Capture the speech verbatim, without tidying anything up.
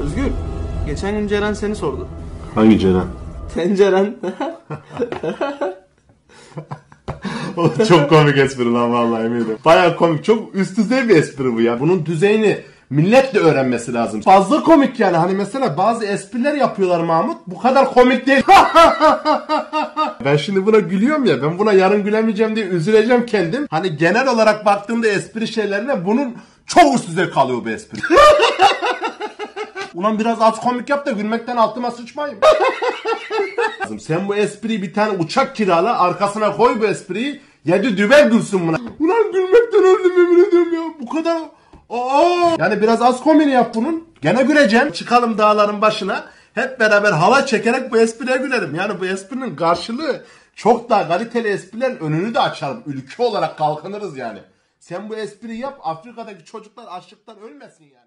Özgür, geçen gün Ceren seni sordu. Hangi Ceren? Tenceren. Çok komik espri lan vallahi eminim. Bayağı komik. Çok üst düzey bir espri bu ya. Bunun düzeyini millet de öğrenmesi lazım. Fazla komik yani. Hani mesela bazı espriler yapıyorlar Mahmut. Bu kadar komik değil. Ben şimdi buna gülüyorum ya. Ben buna yarın gülemeyeceğim diye üzüleceğim kendim. Hani genel olarak baktığımda espri şeylerine bunun çok üst düzey kalıyor bu espri. Ulan biraz az komik yap da gülmekten altıma sıçmayayım. Sen bu espriyi bir tane uçak kirala, arkasına koy bu espriyi, yedi düvel gülsün buna. Ulan gülmekten öldüm yemin ediyorum ya. Bu kadar... Aa! Yani biraz az komini yap bunun. Gene güleceğim. Çıkalım dağların başına. Hep beraber hava çekerek bu espriye gülerim. Yani bu esprinin karşılığı çok daha kaliteli esprilerin önünü de açalım. Ülke olarak kalkınırız yani. Sen bu espriyi yap, Afrika'daki çocuklar açlıktan ölmesin yani.